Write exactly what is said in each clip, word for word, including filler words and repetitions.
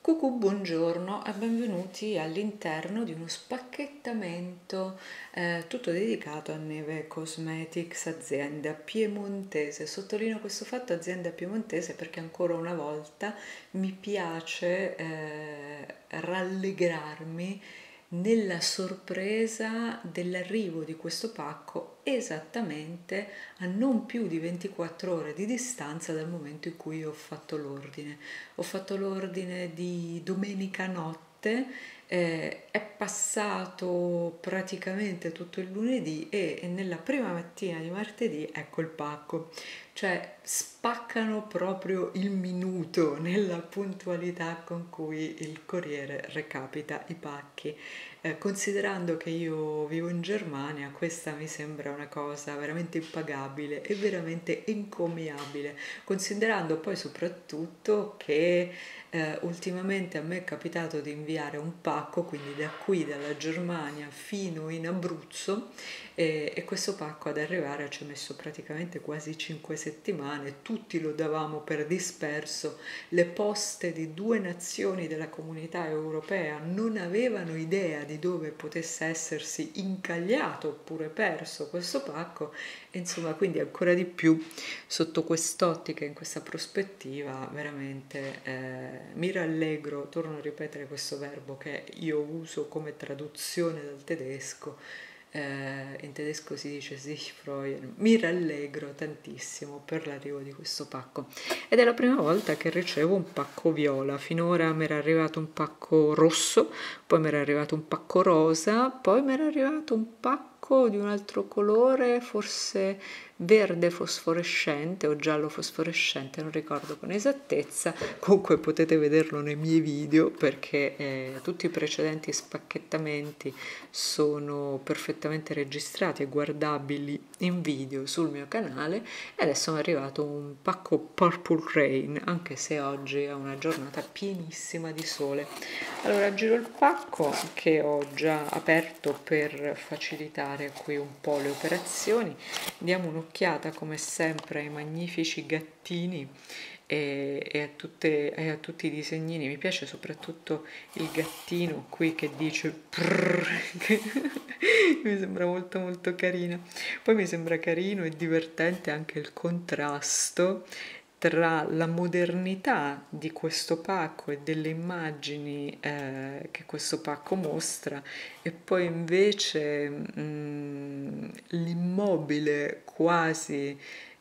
Cucù, buongiorno e benvenuti all'interno di uno spacchettamento eh, tutto dedicato a Neve Cosmetics, azienda piemontese. Sottolineo questo fatto, azienda piemontese, perché ancora una volta mi piace eh, rallegrarmi nella sorpresa dell'arrivo di questo pacco esattamente a non più di ventiquattro ore di distanza dal momento in cui ho fatto l'ordine. Ho fatto l'ordine di domenica notte, eh, è passato praticamente tutto il lunedì e, e nella prima mattina di martedì ecco il pacco. Cioè spaccano proprio il minuto nella puntualità con cui il corriere recapita i pacchi. Eh, considerando che io vivo in Germania, questa mi sembra una cosa veramente impagabile e veramente encomiabile, considerando poi soprattutto che eh, ultimamente a me è capitato di inviare un pacco, quindi da qui, dalla Germania fino in Abruzzo, e, e questo pacco ad arrivare ci ha messo praticamente quasi cinque settimane, tutti lo davamo per disperso, le poste di due nazioni della comunità europea non avevano idea di dove potesse essersi incagliato oppure perso questo pacco, e insomma quindi ancora di più sotto quest'ottica, in questa prospettiva, veramente eh, mi rallegro, torno a ripetere questo verbo che io uso come traduzione dal tedesco. Eh, in tedesco si dice sich freuen, mi rallegro tantissimo per l'arrivo di questo pacco ed è la prima volta che ricevo un pacco viola. Finora mi era arrivato un pacco rosso, poi mi era arrivato un pacco rosa, poi mi era arrivato un pacco di un altro colore, forse verde fosforescente o giallo fosforescente, non ricordo con esattezza. Comunque potete vederlo nei miei video, perché eh, tutti i precedenti spacchettamenti sono perfettamente registrati e guardabili in video sul mio canale. E adesso mi è arrivato un pacco Purple Rain, anche se oggi è una giornata pienissima di sole. Allora giro il pacco, che ho già aperto per facilitare qui un po' le operazioni. Diamo un'occhiata come sempre ai magnifici gattini e, e, a tutte, e a tutti i disegnini. Mi piace soprattutto il gattino qui che dice prrr, che mi sembra molto molto carino. Poi mi sembra carino e divertente anche il contrasto tra la modernità di questo pacco e delle immagini eh, che questo pacco mostra, e poi invece mh, l'immobile quasi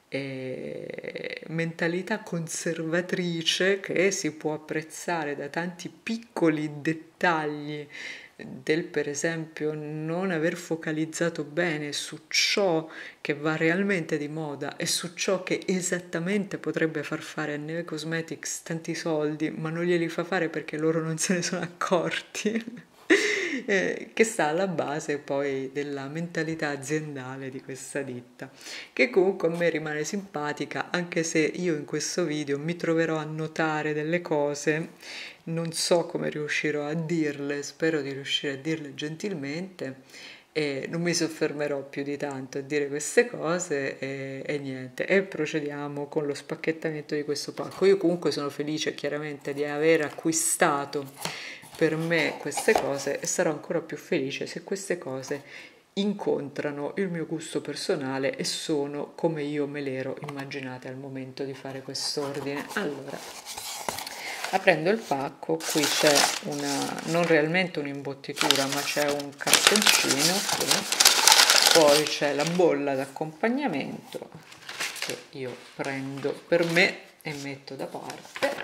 eh, mentalità conservatrice che si può apprezzare da tanti piccoli dettagli del, per esempio, non aver focalizzato bene su ciò che va realmente di moda e su ciò che esattamente potrebbe far fare a Neve Cosmetics tanti soldi, ma non glieli fa fare perché loro non se ne sono accorti. eh, che sta alla base poi della mentalità aziendale di questa ditta, che comunque a me rimane simpatica, anche se io in questo video mi troverò a notare delle cose. Non so come riuscirò a dirle, spero di riuscire a dirle gentilmente, e non mi soffermerò più di tanto a dire queste cose e, e niente, e procediamo con lo spacchettamento di questo pacco. Io comunque sono felice chiaramente di aver acquistato per me queste cose, e sarò ancora più felice se queste cose incontrano il mio gusto personale e sono come io me l'ero immaginate al momento di fare quest'ordine. Allora, aprendo il pacco, qui c'è una, non realmente un'imbottitura, ma c'è un cartoncino qui. Poi c'è la bolla d'accompagnamento che io prendo per me e metto da parte,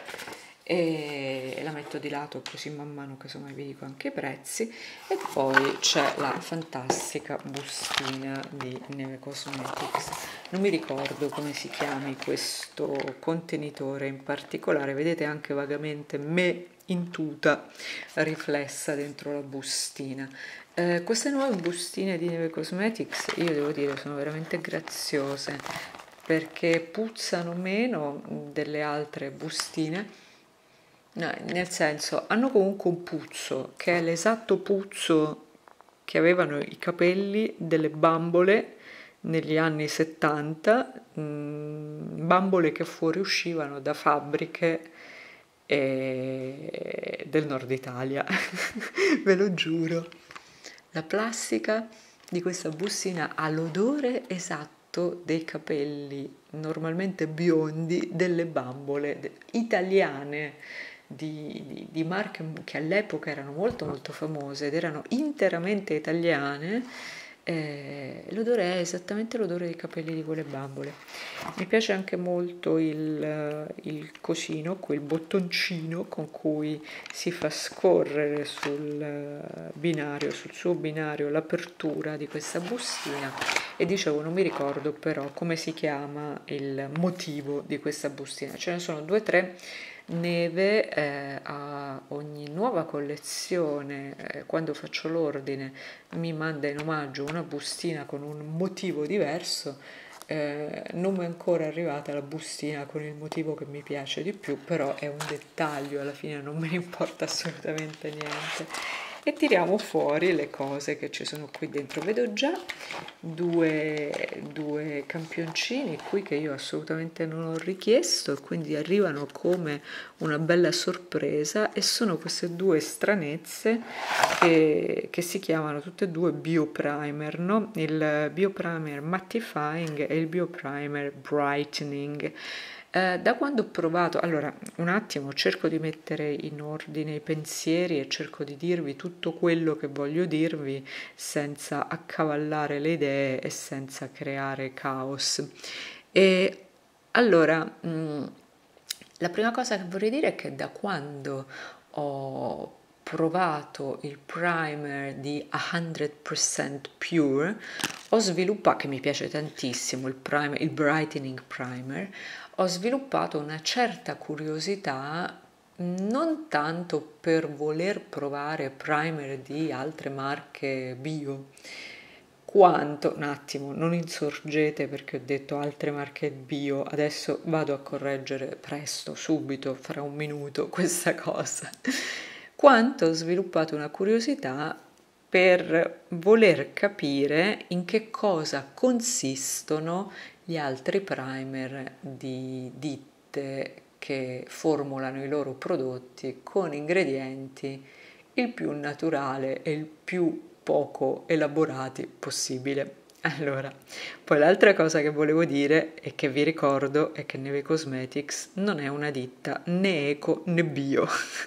e la metto di lato così man mano che insomma vi dico anche i prezzi. E poi c'è la fantastica bustina di Neve Cosmetics. Non mi ricordo come si chiami questo contenitore in particolare, vedete anche vagamente me in tuta riflessa dentro la bustina. Eh, queste nuove bustine di Neve Cosmetics, io devo dire, sono veramente graziose, perché puzzano meno delle altre bustine. No, nel senso, hanno comunque un puzzo che è l'esatto puzzo che avevano i capelli delle bambole negli anni settanta, mh, bambole che fuoriuscivano da fabbriche e, del nord Italia, ve lo giuro. La plastica di questa bustina ha l'odore esatto dei capelli normalmente biondi delle bambole de- italiane di, di, di marche che all'epoca erano molto molto famose ed erano interamente italiane. Eh, l'odore è esattamente l'odore dei capelli di quelle bambole. Mi piace anche molto il, il cosino, quel bottoncino con cui si fa scorrere sul binario, sul suo binario, l'apertura di questa bustina. E dicevo, non mi ricordo però come si chiama il motivo di questa bustina. Ce ne sono due o tre. Neve eh, a ogni nuova collezione, eh, quando faccio l'ordine, mi manda in omaggio una bustina con un motivo diverso. Eh, non mi è ancora arrivata la bustina con il motivo che mi piace di più, però è un dettaglio, alla fine non me ne importa assolutamente niente. E tiriamo fuori le cose che ci sono qui dentro. Vedo già due, due campioncini qui che io assolutamente non ho richiesto e quindi arrivano come una bella sorpresa, e sono queste due stranezze che, che si chiamano tutte e due Bioprimer, no? Il Bioprimer Mattifying e il Bioprimer Brightening. Eh, da quando ho provato, allora un attimo cerco di mettere in ordine i pensieri e cerco di dirvi tutto quello che voglio dirvi senza accavallare le idee e senza creare caos. E allora, mh, la prima cosa che vorrei dire è che da quando ho provato il primer di cento per cento Pure, ho sviluppato, che mi piace tantissimo, il, primer, il Brightening Primer, ho sviluppato una certa curiosità, non tanto per voler provare primer di altre marche bio, quanto, un attimo, non insorgete perché ho detto altre marche bio, adesso vado a correggere presto, subito, fra un minuto, questa cosa, quanto ho sviluppato una curiosità per voler capire in che cosa consistono gli altri primer di ditte che formulano i loro prodotti con ingredienti il più naturale e il più poco elaborati possibile. Allora, poi l'altra cosa che volevo dire e che vi ricordo è che Neve Cosmetics non è una ditta né eco né bio.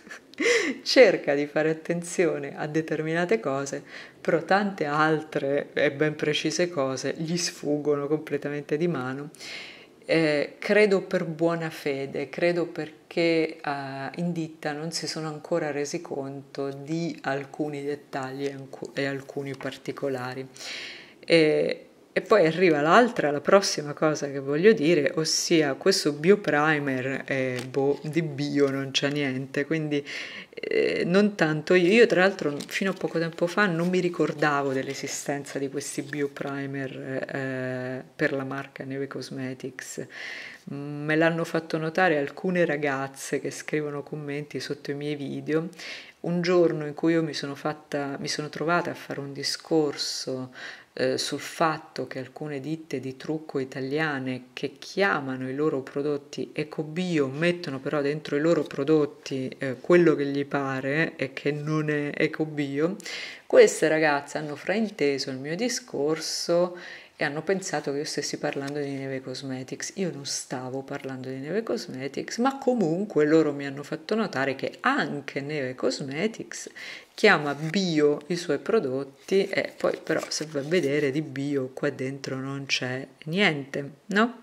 Cerca di fare attenzione a determinate cose, però tante altre e ben precise cose gli sfuggono completamente di mano. Eh, credo per buona fede, credo perché eh, in ditta non si sono ancora resi conto di alcuni dettagli e, e alcuni particolari. E, e poi arriva l'altra, la prossima cosa che voglio dire, ossia questo bioprimer, eh, boh, di bio non c'è niente, quindi eh, non tanto io. Io tra l'altro fino a poco tempo fa non mi ricordavo dell'esistenza di questi bioprimer eh, per la marca Neve Cosmetics. Me l'hanno fatto notare alcune ragazze che scrivono commenti sotto i miei video. Un giorno in cui io mi sono fatta, mi sono trovata a fare un discorso eh, sul fatto che alcune ditte di trucco italiane che chiamano i loro prodotti ecobio mettono però dentro i loro prodotti eh, quello che gli pare e che non è ecobio, queste ragazze hanno frainteso il mio discorso e hanno pensato che io stessi parlando di Neve Cosmetics. Io non stavo parlando di Neve Cosmetics, ma comunque loro mi hanno fatto notare che anche Neve Cosmetics chiama bio i suoi prodotti, e poi però se va a vedere di bio qua dentro non c'è niente, no?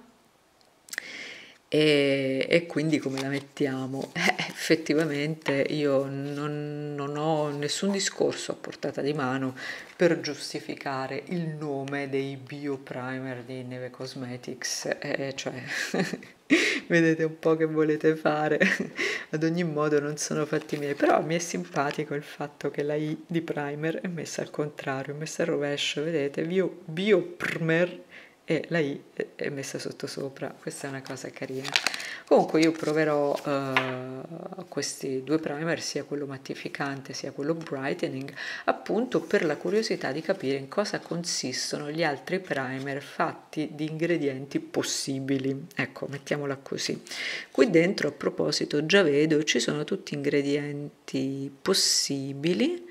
E, e quindi come la mettiamo? Eh, effettivamente io non, non ho nessun discorso a portata di mano per giustificare il nome dei bioprimer di Neve Cosmetics, eh, cioè vedete un po' che volete fare. Ad ogni modo non sono fatti miei, però mi è simpatico il fatto che la I di primer è messa al contrario, è messa al rovescio, vedete, bio, bioprimer e la I è messa sotto sopra, questa è una cosa carina. Comunque io proverò uh, questi due primer, sia quello mattificante sia quello brightening, appunto per la curiosità di capire in cosa consistono gli altri primer fatti di ingredienti possibili, ecco, mettiamola così. Qui dentro, a proposito, già vedo ci sono tutti ingredienti possibili,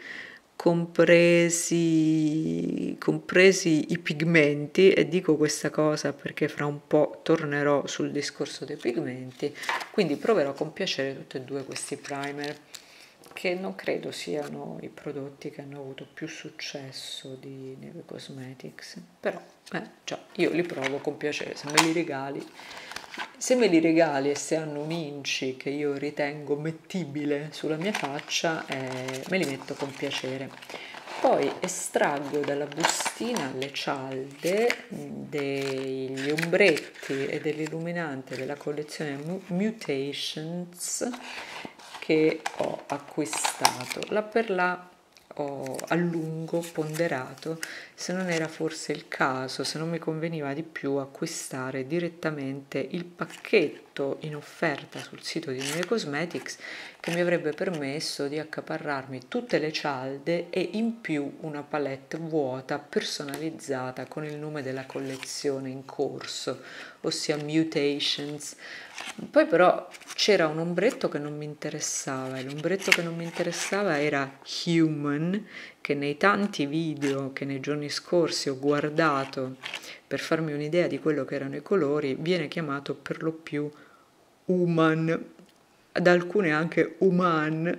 compresi, compresi i pigmenti, e dico questa cosa perché fra un po' tornerò sul discorso dei pigmenti, quindi proverò con piacere tutti e due questi primer, che non credo siano i prodotti che hanno avuto più successo di Neve Cosmetics, però eh, già, io li provo con piacere, se me li regali. Se me li regali e se hanno un inci che io ritengo mettibile sulla mia faccia, eh, me li metto con piacere. Poi estraggo dalla bustina le cialde degli ombretti e dell'illuminante della collezione Mutations che ho acquistato. Là per là ho a lungo ponderato se non era forse il caso, se non mi conveniva di più acquistare direttamente il pacchetto in offerta sul sito di Neve Cosmetics, che mi avrebbe permesso di accaparrarmi tutte le cialde e in più una palette vuota personalizzata con il nome della collezione in corso, ossia Mutations. Poi però c'era un ombretto che non mi interessava, e l'ombretto che non mi interessava era Human, che nei tanti video che nei giorni scorsi ho guardato per farmi un'idea di quello che erano i colori, viene chiamato per lo più Human, da alcune anche Human.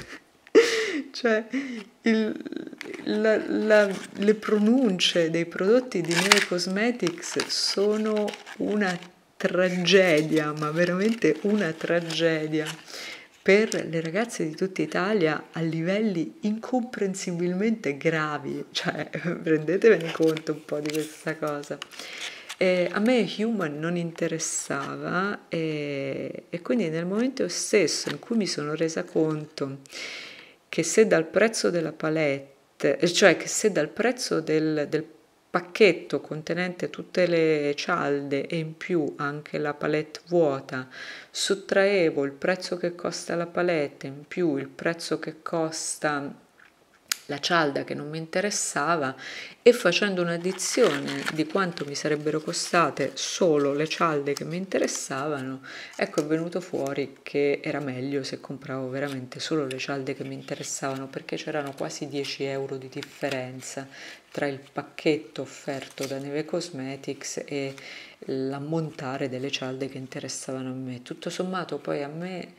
Cioè il, la, la, le pronunce dei prodotti di Neve Cosmetics sono una tragedia, ma veramente una tragedia per le ragazze di tutta Italia a livelli incomprensibilmente gravi, cioè rendetevene conto un po' di questa cosa. E a me Human non interessava, e, e quindi nel momento stesso in cui mi sono resa conto che se dal prezzo della palette, cioè che se dal prezzo del, del pacchetto contenente tutte le cialde e in più anche la palette vuota, sottraevo il prezzo che costa la palette, in più il prezzo che costa la cialda che non mi interessava, e facendo un'addizione di quanto mi sarebbero costate solo le cialde che mi interessavano, ecco è venuto fuori che era meglio se compravo veramente solo le cialde che mi interessavano, perché c'erano quasi dieci euro di differenza tra il pacchetto offerto da Neve Cosmetics e l'ammontare delle cialde che interessavano a me. Tutto sommato poi a me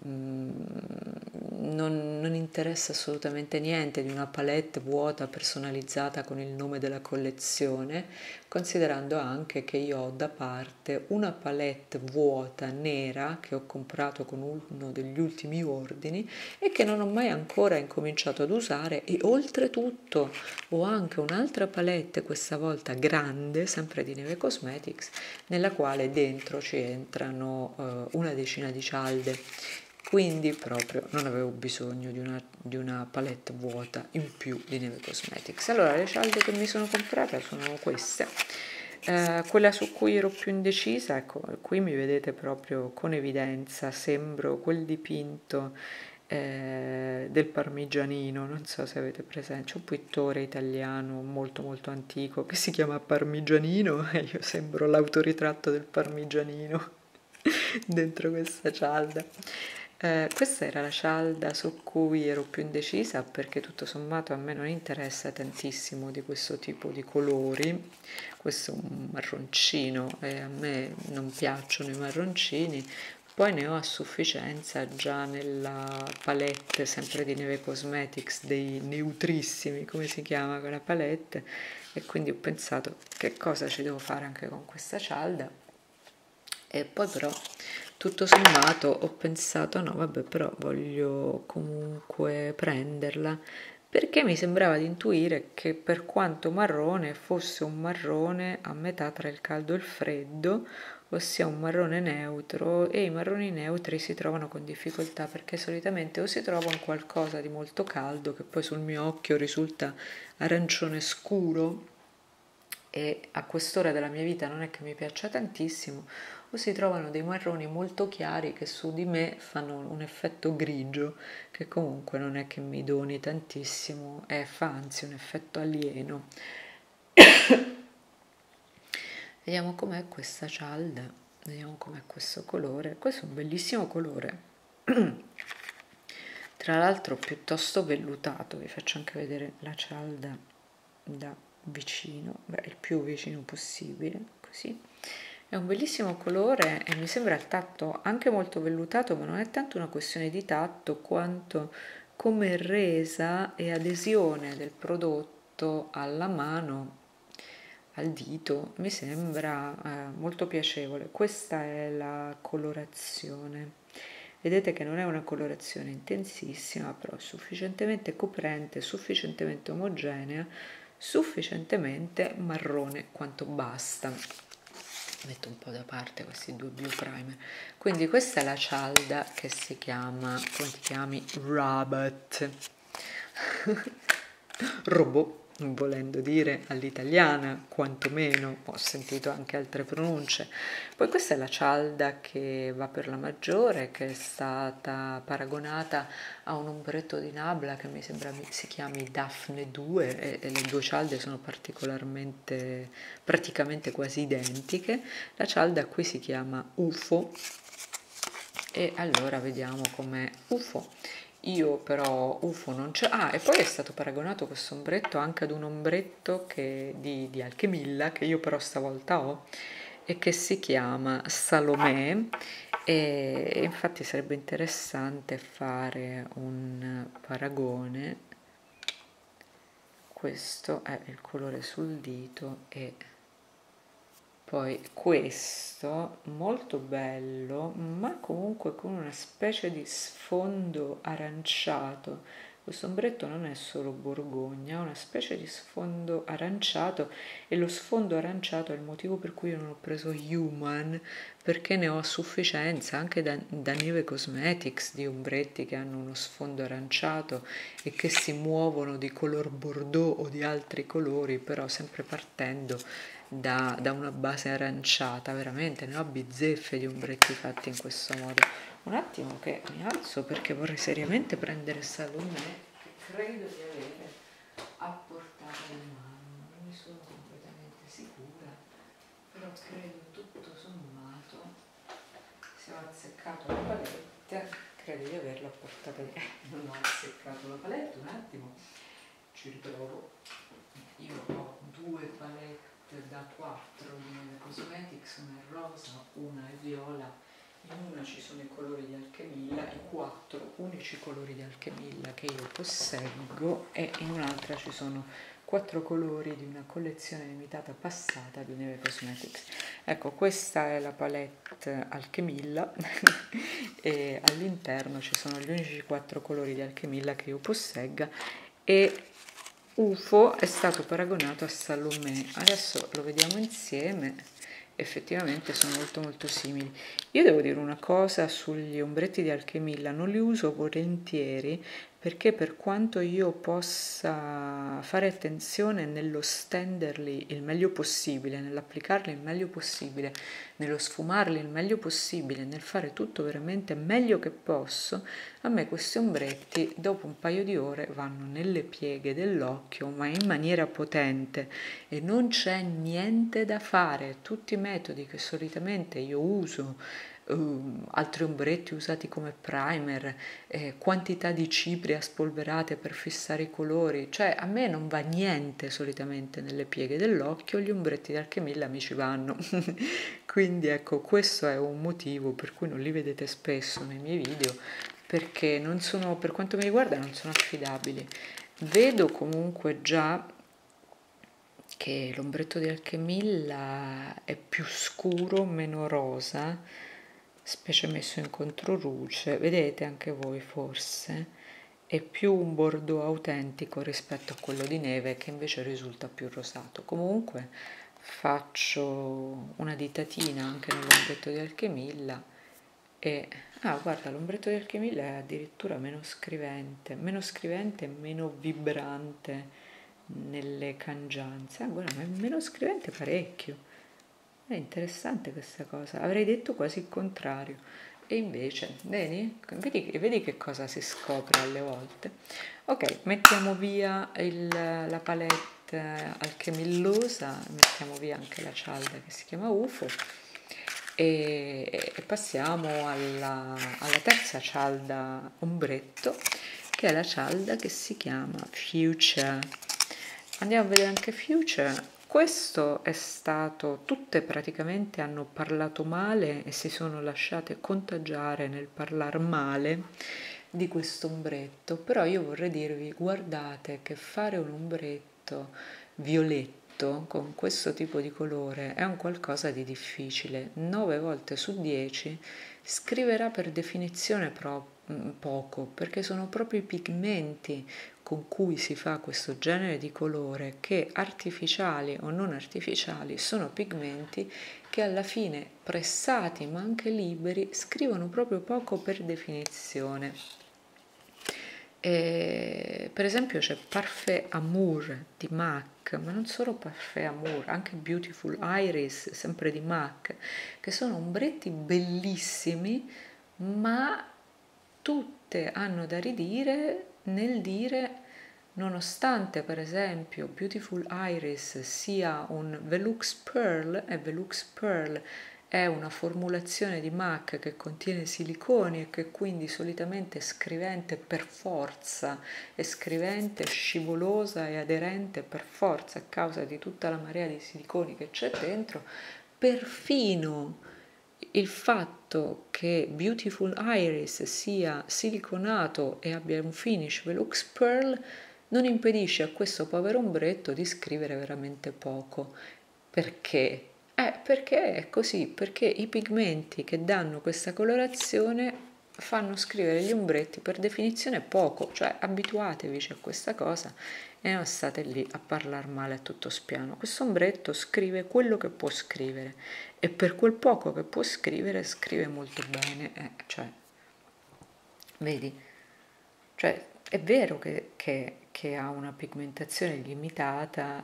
Non, non interessa assolutamente niente di una palette vuota personalizzata con il nome della collezione, considerando anche che io ho da parte una palette vuota nera che ho comprato con uno degli ultimi ordini e che non ho mai ancora incominciato ad usare, e oltretutto ho anche un'altra palette, questa volta grande, sempre di Neve Cosmetics, nella quale dentro ci entrano uh, una decina di cialde. Quindi proprio non avevo bisogno di una, di una palette vuota in più di Neve Cosmetics. Allora le cialde che mi sono comprate sono queste. Eh, quella su cui ero più indecisa, ecco, qui mi vedete proprio con evidenza, sembro quel dipinto eh, del Parmigianino, non so se avete presente, c'è un pittore italiano molto molto antico che si chiama Parmigianino e io sembro l'autoritratto del Parmigianino dentro questa cialda. Eh, questa era la cialda su cui ero più indecisa, perché tutto sommato a me non interessa tantissimo di questo tipo di colori. Questo è un marroncino e a me non piacciono i marroncini. Poi ne ho a sufficienza già nella palette, sempre di Neve Cosmetics, dei neutrissimi, come si chiama quella palette, e quindi ho pensato che cosa ci devo fare anche con questa cialda. E poi però tutto sommato ho pensato no vabbè, però voglio comunque prenderla, perché mi sembrava di intuire che per quanto marrone fosse un marrone a metà tra il caldo e il freddo, ossia un marrone neutro, e i marroni neutri si trovano con difficoltà perché solitamente o si trova un qualcosa di molto caldo che poi sul mio occhio risulta arancione scuro, e a quest'ora della mia vita non è che mi piaccia tantissimo, o si trovano dei marroni molto chiari che su di me fanno un effetto grigio, che comunque non è che mi doni tantissimo, e fa anzi un effetto alieno. Vediamo com'è questa cialda, vediamo com'è questo colore. Questo è un bellissimo colore, tra l'altro piuttosto vellutato. Vi faccio anche vedere la cialda da vicino, beh, il più vicino possibile, così. È un bellissimo colore e mi sembra al tatto anche molto vellutato, ma non è tanto una questione di tatto quanto come resa e adesione del prodotto alla mano, al dito. Mi sembra eh, molto piacevole. Questa è la colorazione. Vedete che non è una colorazione intensissima, però è sufficientemente coprente, sufficientemente omogenea, sufficientemente marrone quanto basta. Metto un po' da parte questi due Blue Primer. Quindi questa è la cialda che si chiama, come ti chiami? Rabbit. Robot, volendo dire all'italiana, quantomeno. Ho sentito anche altre pronunce. Poi questa è la cialda che va per la maggiore, che è stata paragonata a un ombretto di Nabla che mi sembra si chiami Daphne due, e, e le due cialde sono particolarmente, praticamente quasi identiche. La cialda qui si chiama U F O, e allora vediamo com'è U F O. Io però U F O non c'è. Ah, e poi è stato paragonato questo ombretto anche ad un ombretto che, di, di Alchemilla, che io però stavolta ho, e che si chiama Salomè, e infatti sarebbe interessante fare un paragone. Questo è il colore sul dito e poi questo molto bello, ma comunque con una specie di sfondo aranciato. Questo ombretto non è solo borgogna, ha una specie di sfondo aranciato, e lo sfondo aranciato è il motivo per cui io non ho preso Human, perché ne ho a sufficienza anche da, da Neve Cosmetics di ombretti che hanno uno sfondo aranciato e che si muovono di color bordeaux o di altri colori, però sempre partendo da, da una base aranciata. Veramente ne ho bizzeffe di ombretti fatti in questo modo. Un attimo che mi alzo perché vorrei seriamente prendere Salomè, che credo di avere a portata di mano, non ne sono completamente sicura, però credo tutto sommato, se ho azzeccato la palette, credo di averla a portata di mano. Non ho azzeccato la palette, un attimo, ci riprovo. Io ho due palette da quattro di Neve Cosmetics, una è rosa, una è viola. In una ci sono i colori di Alchemilla, i quattro unici colori di Alchemilla che io posseggo, e in un'altra ci sono quattro colori di una collezione limitata passata di Neve Cosmetics. Ecco, questa è la palette Alchemilla e all'interno ci sono gli unici quattro colori di Alchemilla che io possegga, e U F O è stato paragonato a Salomè. Adesso lo vediamo insieme. Effettivamente sono molto molto simili. Io devo dire una cosa sugli ombretti di Alchemilla: non li uso volentieri, perché per quanto io possa fare attenzione nello stenderli il meglio possibile, nell'applicarli il meglio possibile, nello sfumarli il meglio possibile, nel fare tutto veramente meglio che posso, a me questi ombretti dopo un paio di ore vanno nelle pieghe dell'occhio, ma in maniera potente, e non c'è niente da fare. Tutti i metodi che solitamente io uso, uh, altri ombretti usati come primer, eh, quantità di cipria spolverate per fissare i colori, cioè a me non va niente solitamente nelle pieghe dell'occhio, gli ombretti di Alchemilla mi ci vanno. Quindi ecco, questo è un motivo per cui non li vedete spesso nei miei video, perché non sono, per quanto mi riguarda, non sono affidabili. Vedo comunque già che l'ombretto di Alchemilla è più scuro, meno rosa, specie messo in controluce, vedete anche voi forse, è più un bordeaux autentico rispetto a quello di Neve, che invece risulta più rosato. Comunque faccio una ditatina anche nell'ombretto di Alchemilla e ah, guarda, l'ombretto di Alchemilla è addirittura meno scrivente, meno scrivente e meno vibrante nelle cangianze. Ah, guarda, me lo scrivete parecchio. È interessante questa cosa, avrei detto quasi il contrario. E invece, vedi? Vedi, vedi che cosa si scopre alle volte. Ok, mettiamo via il, la palette alchemillosa, mettiamo via anche la cialda che si chiama U F O e, e passiamo alla, alla terza cialda ombretto, che è la cialda che si chiama Future. Andiamo a vedere anche Future. Questo è stato, tutte praticamente hanno parlato male e si sono lasciate contagiare nel parlare male di questo ombretto, però io vorrei dirvi, guardate che fare un ombretto violetto con questo tipo di colore è un qualcosa di difficile. nove volte su dieci scriverà per definizione pro- poco, perché sono proprio i pigmenti con cui si fa questo genere di colore che, artificiali o non artificiali, sono pigmenti che alla fine, pressati ma anche liberi, scrivono proprio poco per definizione. E, per esempio c'è Parfait Amour di MAC, ma non solo Parfait Amour, anche Beautiful Iris, sempre di MAC, che sono ombretti bellissimi, ma tutte hanno da ridire nel dire, nonostante per esempio Beautiful Iris sia un Velux Pearl, e Velux Pearl è una formulazione di MAC che contiene siliconi e che quindi solitamente è scrivente per forza, è scrivente, scivolosa e aderente per forza a causa di tutta la marea di siliconi che c'è dentro, perfino il fatto che Beautiful Iris sia siliconato e abbia un finish Velux Pearl non impedisce a questo povero ombretto di scrivere veramente poco. Perché? Eh, perché è così, perché i pigmenti che danno questa colorazione fanno scrivere gli ombretti per definizione poco, cioè abituatevi a questa cosa e non state lì a parlare male a tutto spiano. Questo ombretto scrive quello che può scrivere e per quel poco che può scrivere scrive molto bene, eh, cioè, vedi? Cioè, è vero che, che, che ha una pigmentazione limitata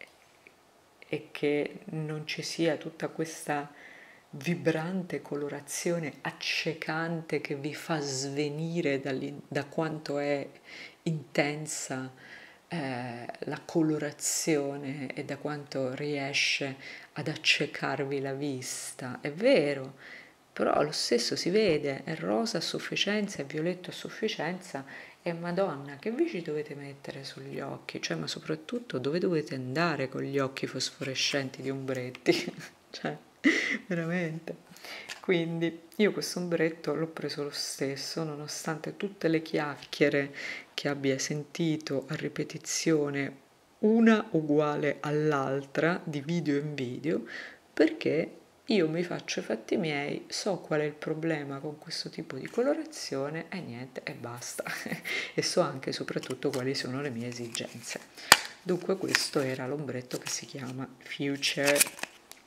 e che non ci sia tutta questa vibrante colorazione accecante che vi fa svenire da quanto è intensa eh, la colorazione e da quanto riesce ad accecarvi la vista. È vero, però lo stesso si vede, è rosa a sufficienza, è violetto a sufficienza, e Madonna, che vi ci dovete mettere sugli occhi? Cioè, ma soprattutto dove dovete andare con gli occhi fosforescenti di ombretti? Cioè, veramente. Quindi io questo ombretto l'ho preso lo stesso, nonostante tutte le chiacchiere che abbia sentito a ripetizione, una uguale all'altra, di video in video, perché io mi faccio i fatti miei, so qual è il problema con questo tipo di colorazione e niente, e basta. E so anche e soprattutto quali sono le mie esigenze. Dunque questo era l'ombretto che si chiama Future.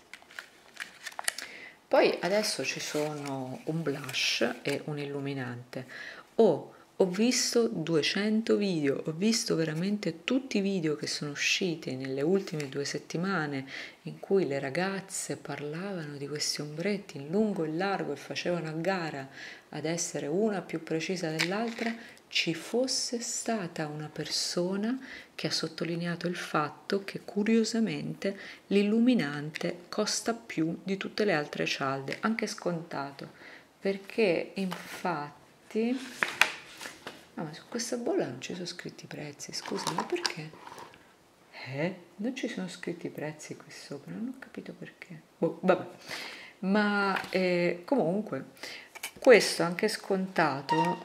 Poi adesso ci sono un blush e un illuminante. Oh, ho visto duecento video, ho visto veramente tutti i video che sono usciti nelle ultime due settimane in cui le ragazze parlavano di questi ombretti in lungo e in largo e facevano a gara ad essere una più precisa dell'altra. Ci fosse stata una persona che ha sottolineato il fatto che curiosamente l'illuminante costa più di tutte le altre cialde, anche scontato, perché infatti no, ma su questa bolla non ci sono scritti i prezzi, scusa, ma perché? Eh? Non ci sono scritti i prezzi qui sopra, non ho capito perché. Boh, vabbè. Ma eh, comunque, questo anche scontato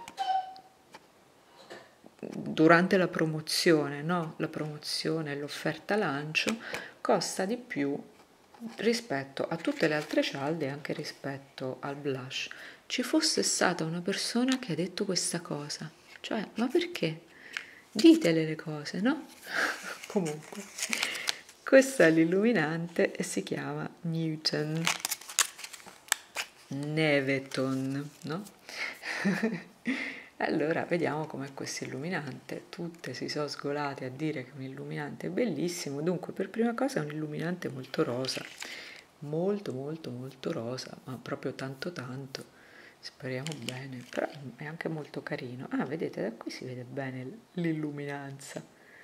durante la promozione, no? La promozione, l'offerta lancio costa di più rispetto a tutte le altre cialde e anche rispetto al blush. Ci fosse stata una persona che ha detto questa cosa, cioè, ma perché? Ditele le cose, no? Comunque, questo è l'illuminante e si chiama Newton Neveton, no? Allora, vediamo com'è questo illuminante. Tutte si sono sgolate a dire che un illuminante è bellissimo. Dunque, per prima cosa è un illuminante molto rosa, molto molto molto rosa, ma proprio tanto tanto. Speriamo bene, però è anche molto carino. Ah, vedete, da qui si vede bene l'illuminanza.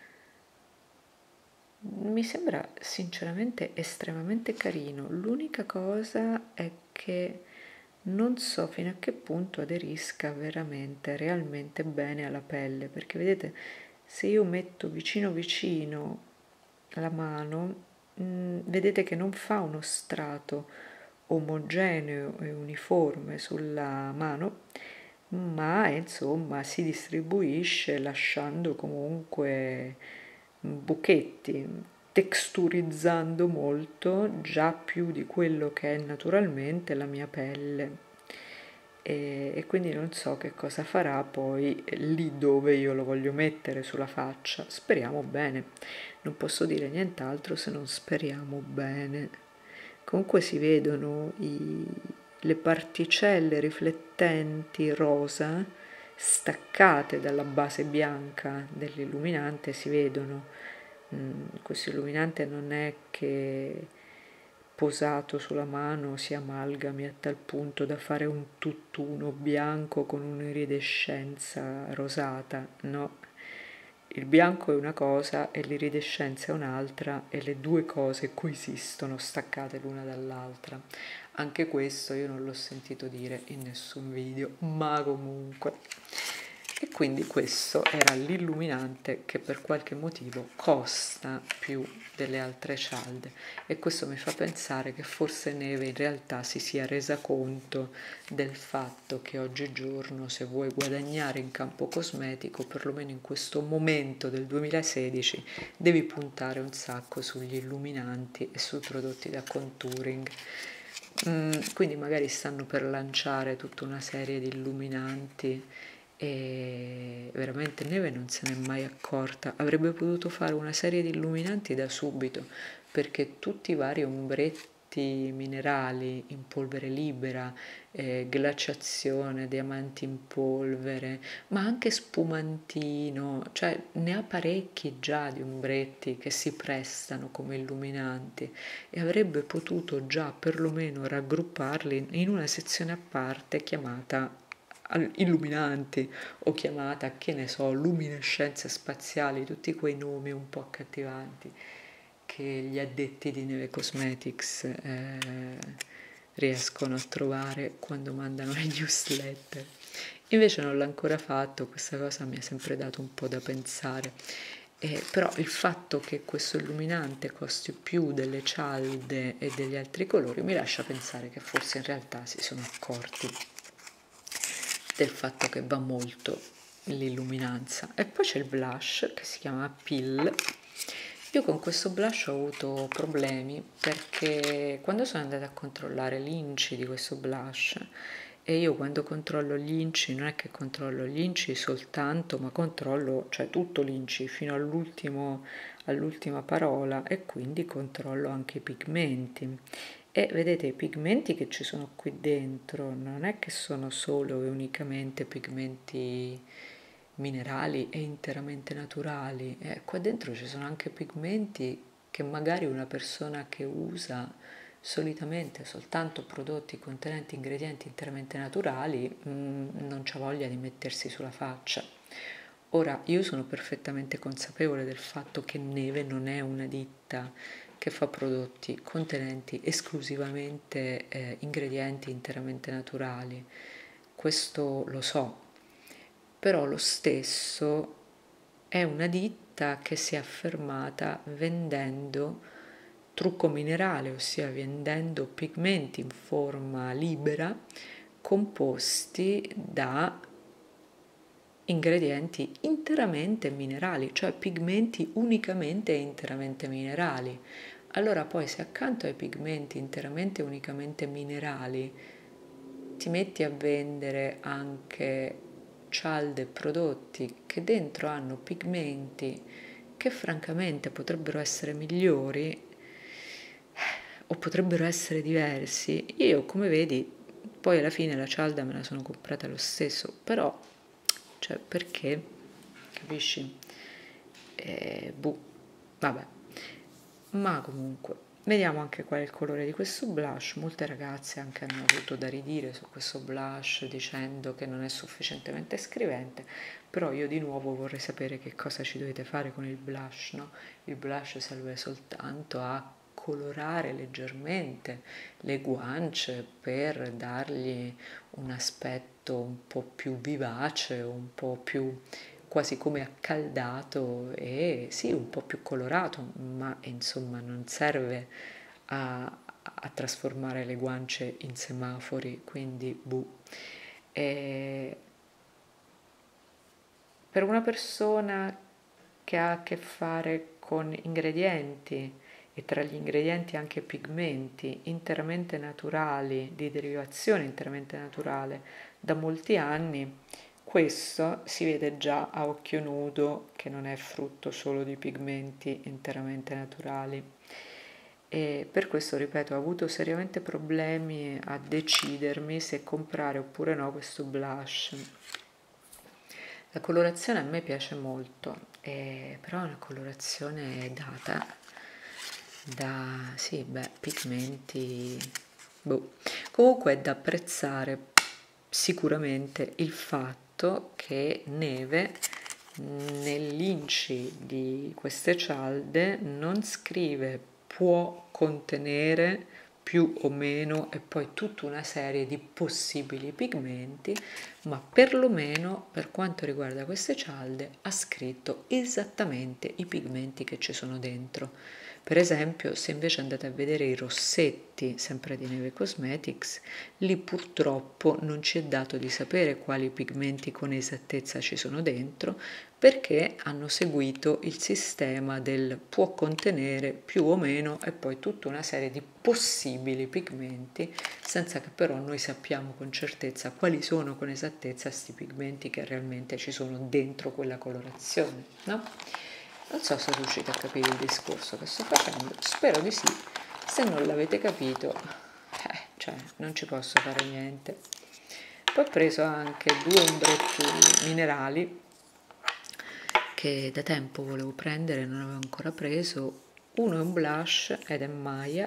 Mi sembra sinceramente estremamente carino. L'unica cosa è che non so fino a che punto aderisca veramente, realmente bene alla pelle, perché vedete, se io metto vicino vicino la mano, mh, vedete che non fa uno strato omogeneo e uniforme sulla mano, ma insomma si distribuisce lasciando comunque buchetti, texturizzando molto già più di quello che è naturalmente la mia pelle. E, e quindi non so che cosa farà poi lì dove io lo voglio mettere sulla faccia. Speriamo bene, non posso dire nient'altro se non speriamo bene. Comunque si vedono i, le particelle riflettenti rosa staccate dalla base bianca dell'illuminante, si vedono. Mm, questo illuminante non è che posato sulla mano si amalgami a tal punto da fare un tutt'uno bianco con un'iridescenza rosata, no. Il bianco è una cosa e l'iridescenza è un'altra e le due cose coesistono staccate l'una dall'altra. Anche questo io non l'ho sentito dire in nessun video, ma comunque. E quindi questo era l'illuminante che per qualche motivo costa più delle altre cialde e questo mi fa pensare che forse Neve in realtà si sia resa conto del fatto che oggigiorno se vuoi guadagnare in campo cosmetico, perlomeno in questo momento del duemilasedici, devi puntare un sacco sugli illuminanti e sui prodotti da contouring. Mm, quindi magari stanno per lanciare tutta una serie di illuminanti e veramente Neve non se n'è mai accorta. Avrebbe potuto fare una serie di illuminanti da subito, perché tutti i vari ombretti minerali in polvere libera, eh, glaciazione, diamanti in polvere, ma anche spumantino, cioè ne ha parecchi già di ombretti che si prestano come illuminanti e avrebbe potuto già perlomeno raggrupparli in una sezione a parte chiamata illuminanti o chiamata, che ne so, luminescenze spaziali, tutti quei nomi un po' accattivanti che gli addetti di Neve Cosmetics eh, riescono a trovare quando mandano le newsletter. Invece non l'ha ancora fatto, questa cosa mi ha sempre dato un po' da pensare. Eh, però il fatto che questo illuminante costi più delle cialde e degli altri colori mi lascia pensare che forse in realtà si sono accorti del fatto che va molto l'illuminanza. E poi c'è il blush che si chiama Pill. Io con questo blush ho avuto problemi perché quando sono andata a controllare l'inci di questo blush, e io quando controllo gli inci non è che controllo gli inci soltanto, ma controllo cioè tutto l'inci fino all'ultimo, all'ultima parola e quindi controllo anche i pigmenti. E vedete i pigmenti che ci sono qui dentro non è che sono solo e unicamente pigmenti minerali e interamente naturali, eh, qua dentro ci sono anche pigmenti che magari una persona che usa solitamente soltanto prodotti contenenti ingredienti interamente naturali mh, non c'ha voglia di mettersi sulla faccia. Ora, io sono perfettamente consapevole del fatto che Neve non è una ditta che fa prodotti contenenti esclusivamente eh, ingredienti interamente naturali. Questo lo so, però lo stesso è una ditta che si è affermata vendendo trucco minerale, ossia vendendo pigmenti in forma libera composti da ingredienti interamente minerali, cioè pigmenti unicamente e interamente minerali. Allora poi se accanto ai pigmenti interamente e unicamente minerali ti metti a vendere anche cialde e prodotti che dentro hanno pigmenti che francamente potrebbero essere migliori o potrebbero essere diversi, io come vedi poi alla fine la cialda me la sono comprata lo stesso, però cioè perché, capisci? Eh, boh, vabbè, ma comunque vediamo anche qual è il colore di questo blush. Molte ragazze anche hanno avuto da ridire su questo blush dicendo che non è sufficientemente scrivente, però io di nuovo vorrei sapere che cosa ci dovete fare con il blush, no? Il blush serve soltanto a colorare leggermente le guance per dargli un aspetto un po' più vivace, un po' più quasi come accaldato e sì, un po' più colorato, ma insomma non serve a, a trasformare le guance in semafori, quindi buh. E per una persona che ha a che fare con ingredienti e tra gli ingredienti anche pigmenti interamente naturali, di derivazione interamente naturale, da molti anni, questo si vede già a occhio nudo che non è frutto solo di pigmenti interamente naturali. E per questo, ripeto, ho avuto seriamente problemi a decidermi se comprare oppure no questo blush. La colorazione a me piace molto, eh, però è una colorazione data da, sì, beh, pigmenti, boh. Comunque è da apprezzare sicuramente il fatto che Neve nell'inci di queste cialde non scrive può contenere più o meno e poi tutta una serie di possibili pigmenti, ma perlomeno per quanto riguarda queste cialde ha scritto esattamente i pigmenti che ci sono dentro. Per esempio, se invece andate a vedere i rossetti, sempre di Neve Cosmetics, lì purtroppo non ci è dato di sapere quali pigmenti con esattezza ci sono dentro, perché hanno seguito il sistema del può contenere più o meno e poi tutta una serie di possibili pigmenti, senza che però noi sappiamo con certezza quali sono con esattezza questi pigmenti che realmente ci sono dentro quella colorazione, no? Non so se riuscite a capire il discorso che sto facendo, spero di sì. Se non l'avete capito, eh, cioè non ci posso fare niente. Poi ho preso anche due ombretti minerali che da tempo volevo prendere e non avevo ancora preso. Uno è un blush ed è Maya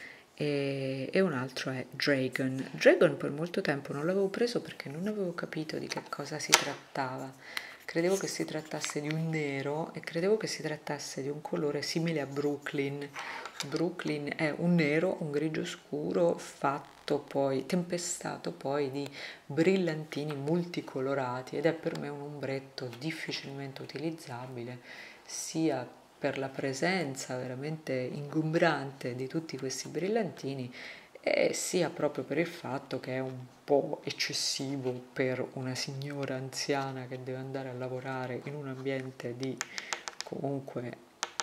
e, e un altro è Dragon. Dragon per molto tempo non l'avevo preso perché non avevo capito di che cosa si trattava. Credevo che si trattasse di un nero e credevo che si trattasse di un colore simile a Brooklyn. Brooklyn è un nero, un grigio scuro fatto poi, tempestato poi di brillantini multicolorati ed è per me un ombretto difficilmente utilizzabile sia per la presenza veramente ingombrante di tutti questi brillantini e sia proprio per il fatto che è un po' eccessivo per una signora anziana che deve andare a lavorare in un ambiente di comunque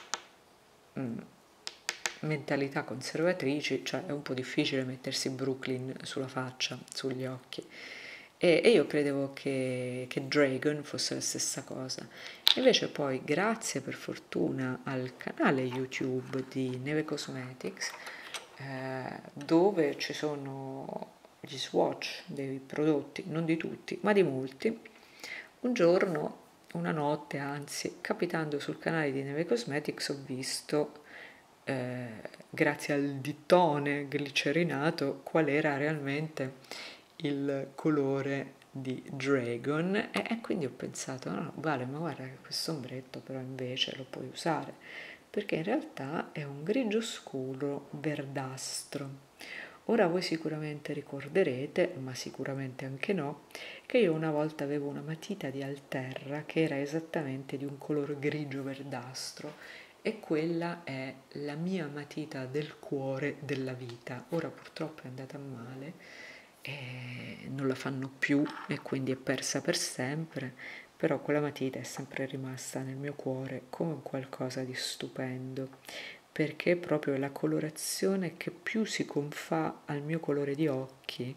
mh, mentalità conservatrici, cioè è un po' difficile mettersi Brooklyn sulla faccia, sugli occhi. E, e io credevo che, che Dragon fosse la stessa cosa. Invece poi, grazie per fortuna al canale YouTube di Neve Cosmetics, eh, dove ci sono gli swatch dei prodotti, non di tutti, ma di molti, un giorno, una notte anzi, capitando sul canale di Neve Cosmetics ho visto, eh, grazie al dittone glicerinato, qual era realmente il colore di Dragon e, e quindi ho pensato, no, no, vale, ma guarda che questo ombretto però invece lo puoi usare, perché in realtà è un grigio scuro verdastro. Ora voi sicuramente ricorderete, ma sicuramente anche no, che io una volta avevo una matita di Alterra che era esattamente di un colore grigio verdastro e quella è la mia matita del cuore della vita. Ora purtroppo è andata male e non la fanno più e quindi è persa per sempre, però quella matita è sempre rimasta nel mio cuore come un qualcosa di stupendo, perché è proprio la colorazione che più si confà al mio colore di occhi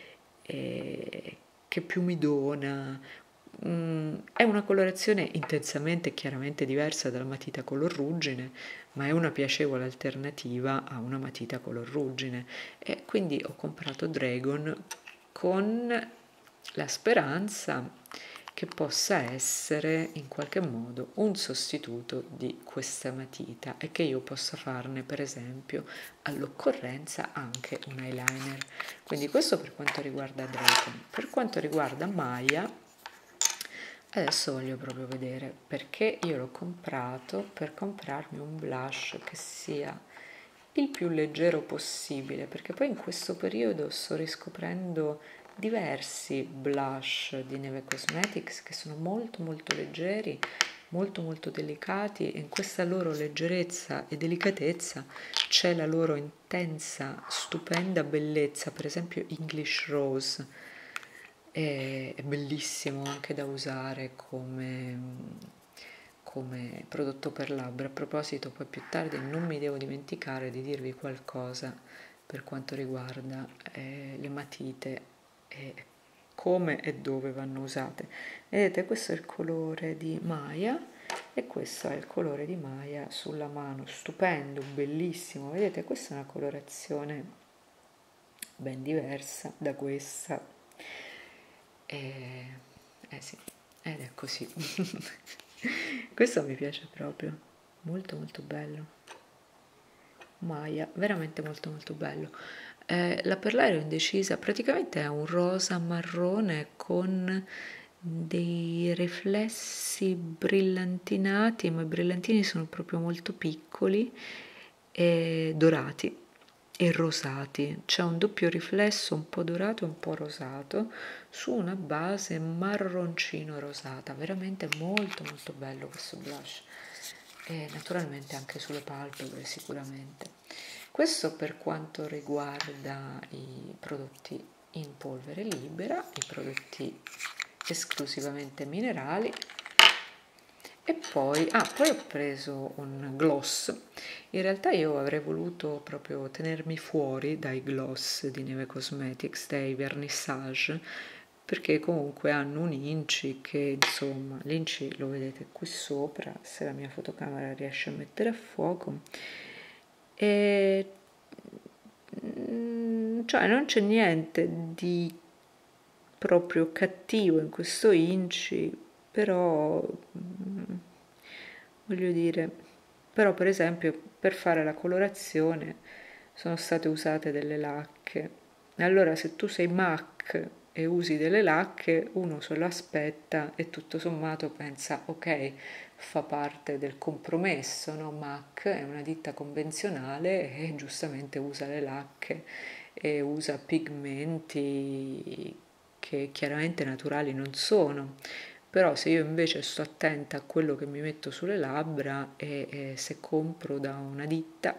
e che più mi dona. Mm, è una colorazione intensamente e chiaramente diversa dalla matita color ruggine, ma è una piacevole alternativa a una matita color ruggine e quindi ho comprato Dragon con la speranza che possa essere in qualche modo un sostituto di questa matita e che io possa farne per esempio all'occorrenza anche un eyeliner. Quindi questo per quanto riguarda Dracon. Per quanto riguarda Maya, adesso voglio proprio vedere, perché io l'ho comprato per comprarmi un blush che sia il più leggero possibile, perché poi in questo periodo sto riscoprendo diversi blush di Neve Cosmetics che sono molto molto leggeri, molto molto delicati, e in questa loro leggerezza e delicatezza c'è la loro intensa, stupenda bellezza. Per esempio English Rose è, è bellissimo anche da usare come come prodotto per labbra. A proposito, poi più tardi non mi devo dimenticare di dirvi qualcosa per quanto riguarda eh, le matite e come e dove vanno usate. Vedete, questo è il colore di Maya e questo è il colore di Maya sulla mano, stupendo, bellissimo. Vedete, questa è una colorazione ben diversa da questa. E, eh sì, ed è così. Questo mi piace proprio, molto molto bello. Maya, veramente molto molto bello. Eh, la perla ero indecisa, praticamente è un rosa marrone con dei riflessi brillantinati, ma i brillantini sono proprio molto piccoli e dorati e rosati. C'è un doppio riflesso un po' dorato e un po' rosato su una base marroncino rosata. Veramente molto molto bello questo blush, e naturalmente anche sulle palpebre sicuramente. Questo per quanto riguarda i prodotti in polvere libera, i prodotti esclusivamente minerali. E poi, ah, poi ho preso un gloss. In realtà io avrei voluto proprio tenermi fuori dai gloss di Neve Cosmetics, dai vernissage, perché comunque hanno un inci che, insomma, l'inci lo vedete qui sopra, se la mia fotocamera riesce a mettere a fuoco, e cioè non c'è niente di proprio cattivo in questo inci, però voglio dire, però per esempio per fare la colorazione sono state usate delle lacche. Allora se tu sei MAC e usi delle lacche, uno se lo aspetta e tutto sommato pensa ok, fa parte del compromesso, no? MAC è una ditta convenzionale e giustamente usa le lacche e usa pigmenti che chiaramente naturali non sono. Però se io invece sto attenta a quello che mi metto sulle labbra, e, e se compro da una ditta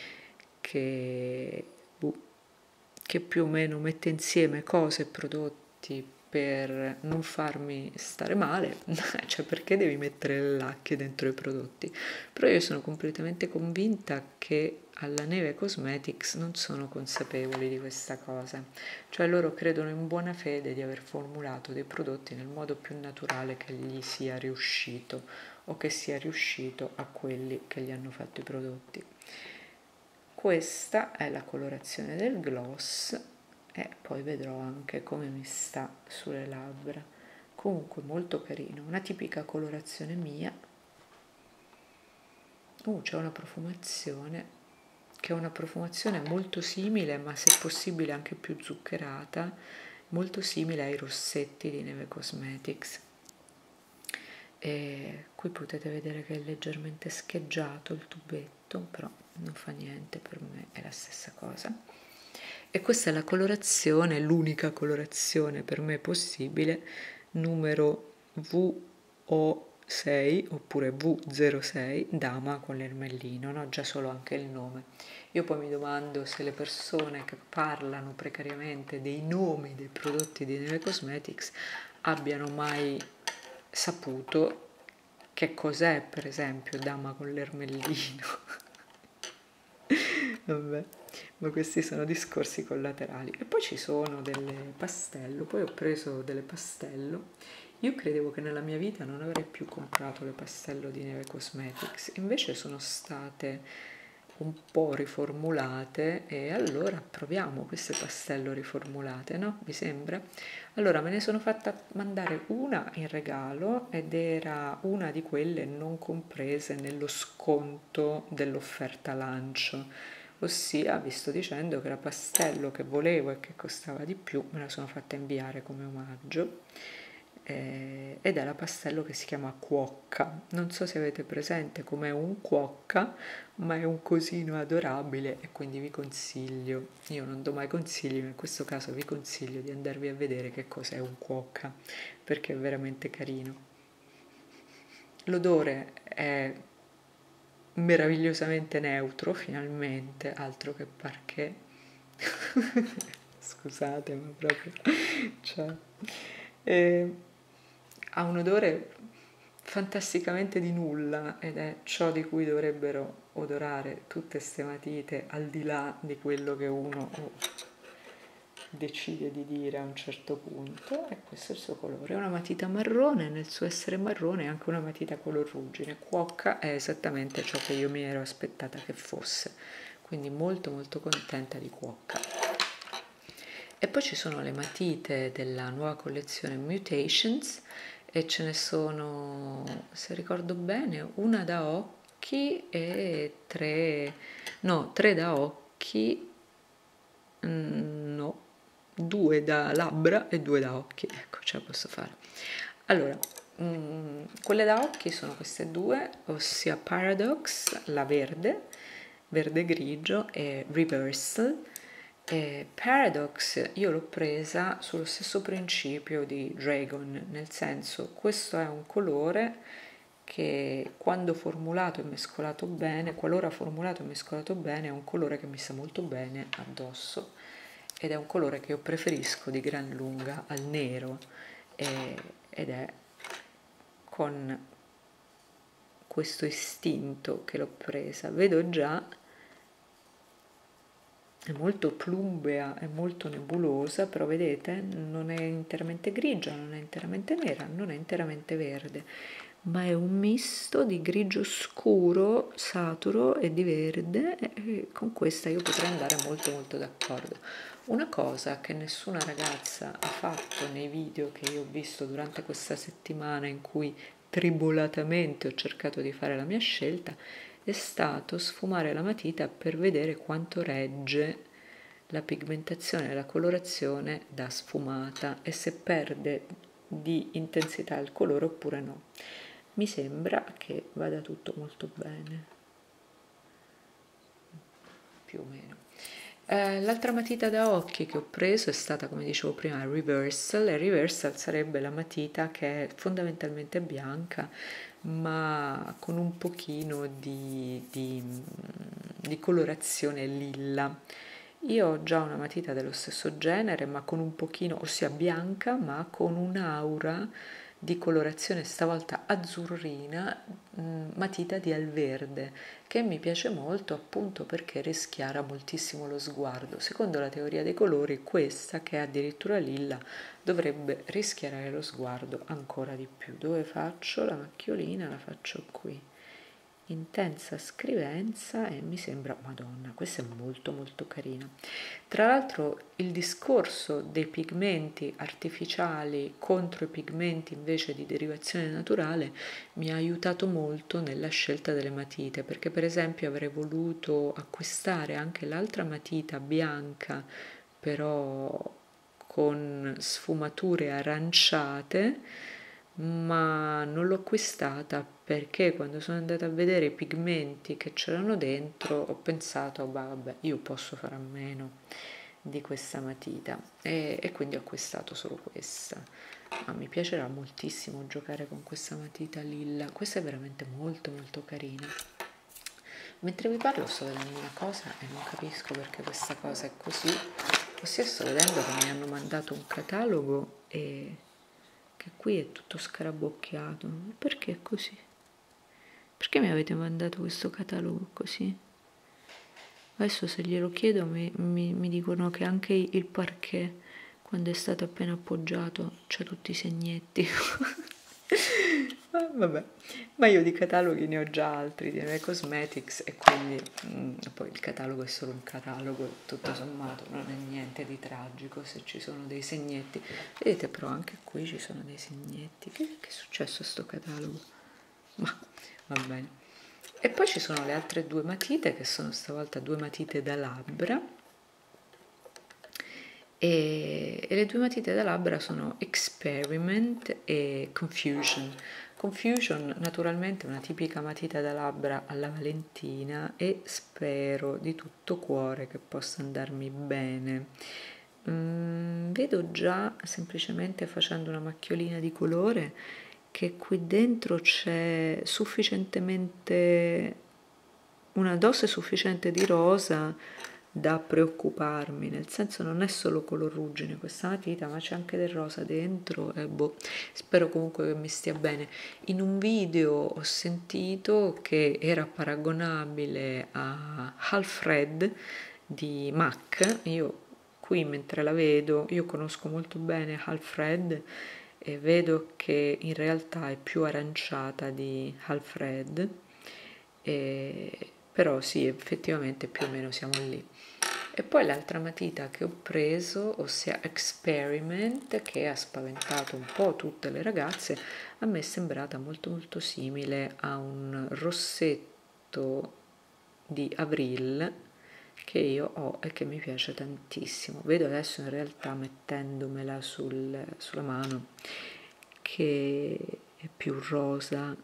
che, boh, che più o meno mette insieme cose e prodotti per non farmi stare male, cioè perché devi mettere le lacche dentro i prodotti? Però io sono completamente convinta che alla Neve Cosmetics non sono consapevoli di questa cosa, cioè loro credono in buona fede di aver formulato dei prodotti nel modo più naturale che gli sia riuscito o che sia riuscito a quelli che gli hanno fatto i prodotti. Questa è la colorazione del gloss e poi vedrò anche come mi sta sulle labbra. Comunque molto carino, una tipica colorazione mia. Uh, c'è una profumazione che è una profumazione molto simile, ma se possibile anche più zuccherata, molto simile ai rossetti di Neve Cosmetics. E qui potete vedere che è leggermente scheggiato il tubetto, però non fa niente, per me è la stessa cosa. E questa è la colorazione, l'unica colorazione per me possibile, numero V O sei oppure V zero sei, dama con l'ermellino, no? Già solo anche il nome. Io poi mi domando se le persone che parlano precariamente dei nomi dei prodotti di Neve Cosmetics abbiano mai saputo che cos'è, per esempio, dama con l'ermellino. Vabbè, ma questi sono discorsi collaterali. E poi ci sono delle pastello, poi ho preso delle pastello. Io credevo che nella mia vita non avrei più comprato le pastello di Neve Cosmetics, invece sono state un po' riformulate e allora proviamo queste pastello riformulate, no? Vi sembra? Allora me ne sono fatta mandare una in regalo ed era una di quelle non comprese nello sconto dell'offerta lancio, ossia vi sto dicendo che la pastello che volevo e che costava di più me la sono fatta inviare come omaggio. Eh, ed è la pastello che si chiama Cuocca. Non so se avete presente com'è un cuocca, ma è un cosino adorabile e quindi vi consiglio, io non do mai consigli, ma in questo caso vi consiglio di andarvi a vedere che cos'è un cuocca, perché è veramente carino. L'odore è meravigliosamente neutro, finalmente, altro che parquet. Scusate, ma proprio... Cioè, eh, ha un odore fantasticamente di nulla ed è ciò di cui dovrebbero odorare tutte ste matite, al di là di quello che uno decide di dire a un certo punto. E questo è il suo colore, è una matita marrone, nel suo essere marrone è anche una matita color ruggine. Cuocca è esattamente ciò che io mi ero aspettata che fosse, quindi molto molto contenta di Cuocca. E poi ci sono le matite della nuova collezione Mutations e ce ne sono, se ricordo bene, una da occhi e tre, no, tre da occhi, mm, no, due da labbra e due da occhi, ecco, ce la posso fare. Allora, mm, quelle da occhi sono queste due, ossia Paradox, la verde, verde grigio, e Reversal. E Paradox io l'ho presa sullo stesso principio di Dragon, nel senso questo è un colore che quando formulato e mescolato bene, qualora formulato e mescolato bene, è un colore che mi sta molto bene addosso ed è un colore che io preferisco di gran lunga al nero e, ed è con questo istinto che l'ho presa. Vedo già è molto plumbea, è molto nebulosa, però vedete non è interamente grigia, non è interamente nera, non è interamente verde, ma è un misto di grigio scuro, saturo e di verde e con questa io potrei andare molto molto d'accordo. Una cosa che nessuna ragazza ha fatto nei video che io ho visto durante questa settimana in cui tribolatamente ho cercato di fare la mia scelta è stato sfumare la matita per vedere quanto regge la pigmentazione e la colorazione da sfumata e se perde di intensità il colore oppure no. Mi sembra che vada tutto molto bene, più o meno. Eh, l'altra matita da occhi che ho preso è stata, come dicevo prima, Reversal, e Reversal sarebbe la matita che è fondamentalmente bianca, ma con un pochino di, di, di colorazione lilla. Io ho già una matita dello stesso genere, ma con un pochino, ossia bianca, ma con un'aura di colorazione stavolta azzurrina, mh, matita di al verde, che mi piace molto appunto perché rischiara moltissimo lo sguardo. Secondo la teoria dei colori, questa che è addirittura lilla dovrebbe rischiarare lo sguardo ancora di più. Dove faccio la macchiolina? La faccio qui. Intensa scrivenza e mi sembra, madonna, questa è molto molto carina. Tra l'altro il discorso dei pigmenti artificiali contro i pigmenti invece di derivazione naturale mi ha aiutato molto nella scelta delle matite, perché per esempio avrei voluto acquistare anche l'altra matita bianca però con sfumature aranciate, ma non l'ho acquistata perché quando sono andata a vedere i pigmenti che c'erano dentro ho pensato, bah, vabbè, io posso fare a meno di questa matita e, e quindi ho acquistato solo questa. Ma mi piacerà moltissimo giocare con questa matita lilla, questa è veramente molto molto carina. Mentre vi parlo sto vedendo una cosa e non capisco perché questa cosa è così, ossia sto vedendo che mi hanno mandato un catalogo e che qui è tutto scarabocchiato. Perché è così? Perché mi avete mandato questo catalogo così? Adesso se glielo chiedo mi, mi, mi dicono che anche il parquet, quando è stato appena appoggiato, c'ha tutti i segnetti. Ah, vabbè, ma io di cataloghi ne ho già altri di Neve Cosmetics e quindi mm, poi il catalogo è solo un catalogo, tutto sommato non è niente di tragico se ci sono dei segnetti. Vedete, però anche qui ci sono dei segnetti. Che, che è successo a sto catalogo? Ma va bene. E poi ci sono le altre due matite che sono stavolta due matite da labbra. E, e le due matite da labbra sono Experiment e Confusion. Confusion naturalmente è una tipica matita da labbra alla Valentina e spero di tutto cuore che possa andarmi bene. Mm, vedo già, semplicemente facendo una macchiolina di colore, che qui dentro c'è sufficientemente, una dose sufficiente di rosa da preoccuparmi, nel senso non è solo color ruggine questa matita, ma c'è anche del rosa dentro e boh, spero comunque che mi stia bene. In un video ho sentito che era paragonabile a Half Red di MAC. Io qui mentre la vedo, io conosco molto bene Half Red e vedo che in realtà è più aranciata di Half Red, e, però sì, effettivamente più o meno siamo lì. E poi l'altra matita che ho preso, ossia Experiment, che ha spaventato un po' tutte le ragazze, a me è sembrata molto molto simile a un rossetto di Avril che io ho e che mi piace tantissimo. Vedo adesso in realtà mettendomela sul, sulla mano che è più rosa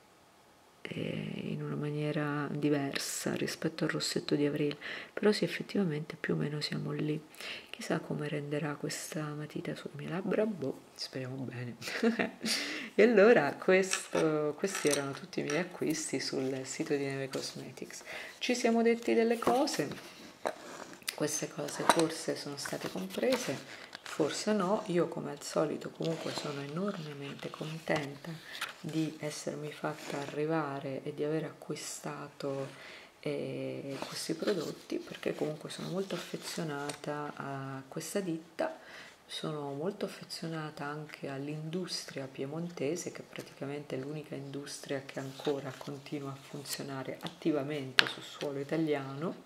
in una maniera diversa rispetto al rossetto di Avril, però sì, effettivamente più o meno siamo lì. Chissà come renderà questa matita sulle mie labbra, boh, speriamo bene. E allora questo, questi erano tutti i miei acquisti sul sito di Neve Cosmetics. Ci siamo detti delle cose, queste cose forse sono state comprese, forse no. Io come al solito comunque sono enormemente contenta di essermi fatta arrivare e di aver acquistato eh, questi prodotti, perché comunque sono molto affezionata a questa ditta, sono molto affezionata anche all'industria piemontese, che praticamente è l'unica industria che ancora continua a funzionare attivamente sul suolo italiano.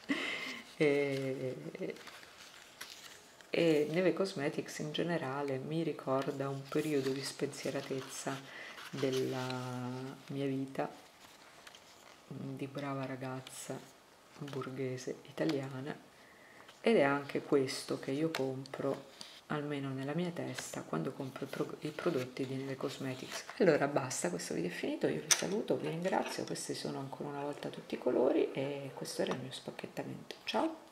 e, e Neve Cosmetics in generale mi ricorda un periodo di spensieratezza della mia vita di brava ragazza borghese italiana, ed è anche questo che io compro, almeno nella mia testa, quando compro i, pro- i prodotti di Neve Cosmetics. Allora basta, questo video è finito, io vi saluto, vi ringrazio, questi sono ancora una volta tutti i colori e questo era il mio spacchettamento. Ciao!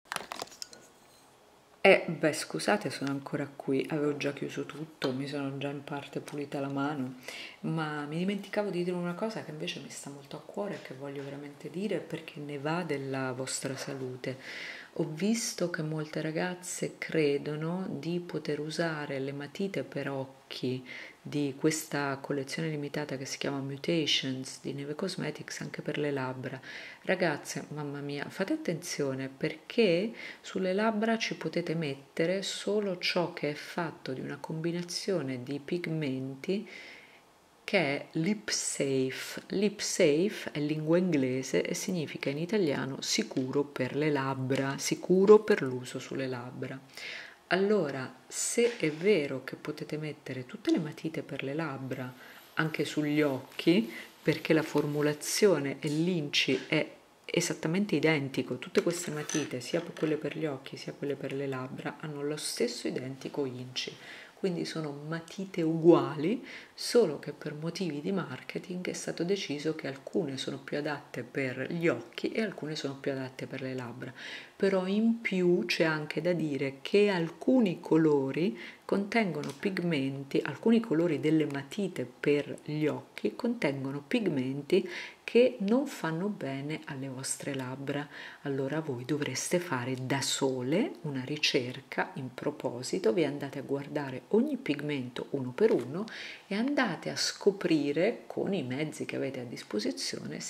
Eh, beh, scusate, sono ancora qui, avevo già chiuso tutto, mi sono già in parte pulita la mano, ma mi dimenticavo di dire una cosa che invece mi sta molto a cuore e che voglio veramente dire perché ne va della vostra salute. Ho visto che molte ragazze credono di poter usare le matite per occhi di questa collezione limitata che si chiama Mutations di Neve Cosmetics anche per le labbra. Ragazze, mamma mia, fate attenzione perché sulle labbra ci potete mettere solo ciò che è fatto di una combinazione di pigmenti che è lip safe. Lip safe è lingua inglese e significa in italiano sicuro per le labbra, sicuro per l'uso sulle labbra. Allora, se è vero che potete mettere tutte le matite per le labbra anche sugli occhi, perché la formulazione e l'inci è esattamente identico, tutte queste matite, sia quelle per gli occhi sia quelle per le labbra, hanno lo stesso identico inci, quindi sono matite uguali, solo che per motivi di marketing è stato deciso che alcune sono più adatte per gli occhi e alcune sono più adatte per le labbra. Però in più c'è anche da dire che alcuni colori contengono pigmenti, alcuni colori delle matite per gli occhi contengono pigmenti che non fanno bene alle vostre labbra. Allora voi dovreste fare da sole una ricerca in proposito, vi andate a guardare ogni pigmento uno per uno e andate a scoprire con i mezzi che avete a disposizione se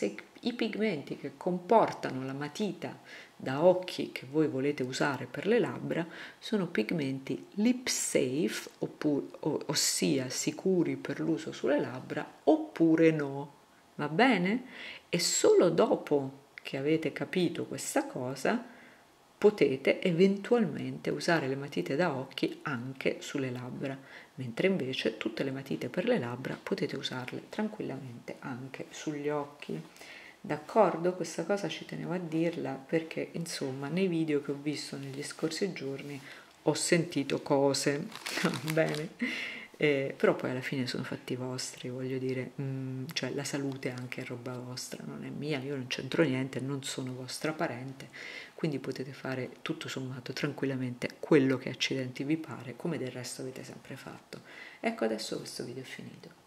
i pigmenti che comportano la matita da occhi che voi volete usare per le labbra sono pigmenti lip safe, oppure, ossia sicuri per l'uso sulle labbra, oppure no, va bene? E solo dopo che avete capito questa cosa potete eventualmente usare le matite da occhi anche sulle labbra, mentre invece tutte le matite per le labbra potete usarle tranquillamente anche sugli occhi. D'accordo? Questa cosa ci tenevo a dirla perché, insomma, nei video che ho visto negli scorsi giorni ho sentito cose, bene, eh, però poi alla fine sono fatti vostri, voglio dire, mm, cioè la salute anche è roba vostra, non è mia, io non c'entro niente, non sono vostra parente, quindi potete fare tutto sommato tranquillamente quello che accidenti vi pare, come del resto avete sempre fatto. Ecco, adesso questo video è finito.